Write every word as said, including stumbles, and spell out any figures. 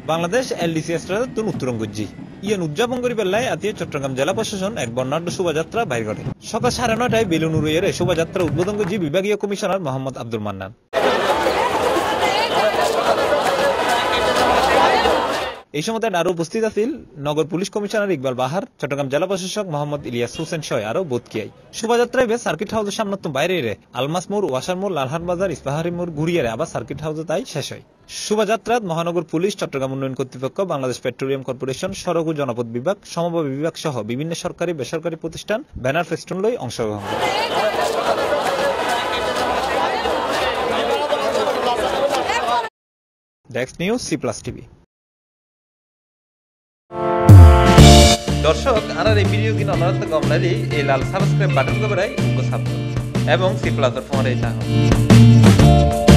Bangladesh LDC স্ট্রাতে তুন উত্তরঙ্গজি ইয়ান উদযাপন করি বেলায় আতিয়া চট্টগ্রাম জেলা প্রশাসন এক বর্ণাঢ্য শোভাযাত্রা বাইর করে সকাল সাড়ে নয়টায় বেলুন উড়িয়ে শোভাযাত্রা উদ্বোধন করছি বিভাগীয় কমিশনার মোহাম্মদ আব্দুল মান্নান। এই সময় আরো উপস্থিত আছেন নগর পুলিশ কমিশনার ইকবাল বাহার, চট্টগ্রাম জেলা প্রশাসক মোহাম্মদ ইলিয়াস হোসেন সহ আরো বোধকিয়াই। শোভাযাত্রায় বেশ সার্কিট হাউসের সামনে বাইরে রে আলমাস মোড়, ওয়াসার মোড়, লালহাট বাজার, ইস্পাহারি মোড় ঘুরিয়ে আবার সার্কিট হাউসে তাই শেষ হয়। শোভাযাত্রাত মহানগর পুলিশ, চট্টগ্রাম উন্নয়ন কর্তৃপক্ষ, বাংলাদেশ পেট্রোলিয়াম কর্পোরেশন, সড়ক ও জনপথ বিভাগ, সমবায় বিভাগ সহ বিভিন্ন সরকারি বেসরকারি প্রতিষ্ঠান ব্যানার ফেস্টুন লই অংশগ্রহণ করে। Desk news C plus TV. দর্শক আর এই ভিডিও কিনা আপনারা গম লাগলে এই লাল সাবস্ক্রাইব বাটন করে উনকো সাবস্ক্রাইব এবং সি প্লাস ফোন এই চাহ।